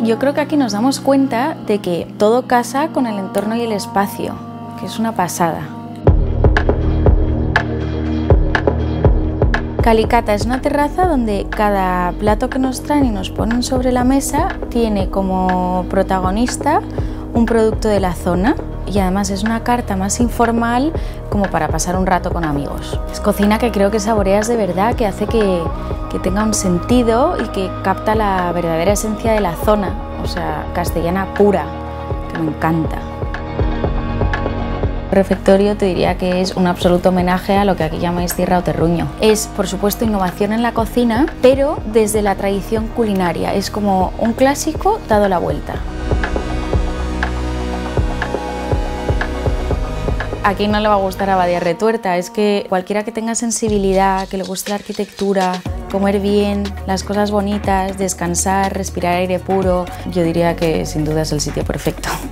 Yo creo que aquí nos damos cuenta de que todo casa con el entorno y el espacio, que es una pasada. Calicata es una terraza donde cada plato que nos traen y nos ponen sobre la mesa tiene como protagonista un producto de la zona y además es una carta más informal como para pasar un rato con amigos. Es cocina que creo que saboreas de verdad, que hace que tenga un sentido y que capta la verdadera esencia de la zona, o sea, castellana pura, que me encanta. Refectorio te diría que es un absoluto homenaje a lo que aquí llamáis tierra o terruño. Es, por supuesto, innovación en la cocina, pero desde la tradición culinaria. Es como un clásico dado la vuelta. ¿A quién no le va a gustar Abadía Retuerta? Es que cualquiera que tenga sensibilidad, que le guste la arquitectura, comer bien, las cosas bonitas, descansar, respirar aire puro, yo diría que sin duda es el sitio perfecto.